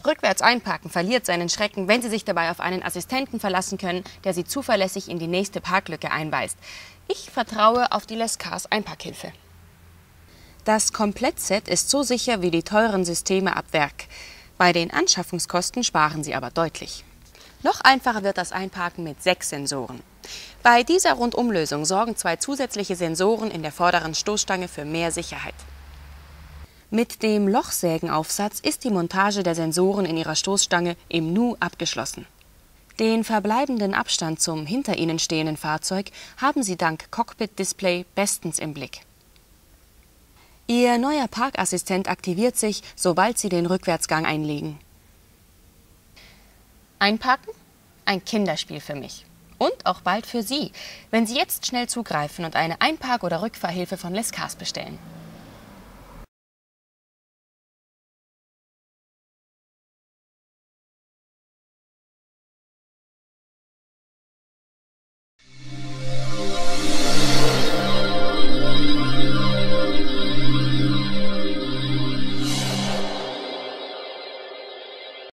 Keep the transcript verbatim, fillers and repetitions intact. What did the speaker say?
Rückwärts einparken verliert seinen Schrecken, wenn Sie sich dabei auf einen Assistenten verlassen können, der Sie zuverlässig in die nächste Parklücke einweist. Ich vertraue auf die Lescars Einparkhilfe. Das Komplettset ist so sicher wie die teuren Systeme ab Werk. Bei den Anschaffungskosten sparen Sie aber deutlich. Noch einfacher wird das Einparken mit sechs Sensoren. Bei dieser Rundumlösung sorgen zwei zusätzliche Sensoren in der vorderen Stoßstange für mehr Sicherheit. Mit dem Lochsägenaufsatz ist die Montage der Sensoren in ihrer Stoßstange im Nu abgeschlossen. Den verbleibenden Abstand zum hinter Ihnen stehenden Fahrzeug haben Sie dank Cockpit-Display bestens im Blick. Ihr neuer Parkassistent aktiviert sich, sobald Sie den Rückwärtsgang einlegen. Einparken? Ein Kinderspiel für mich. Und auch bald für Sie, wenn Sie jetzt schnell zugreifen und eine Einpark- oder Rückfahrhilfe von Lescars bestellen.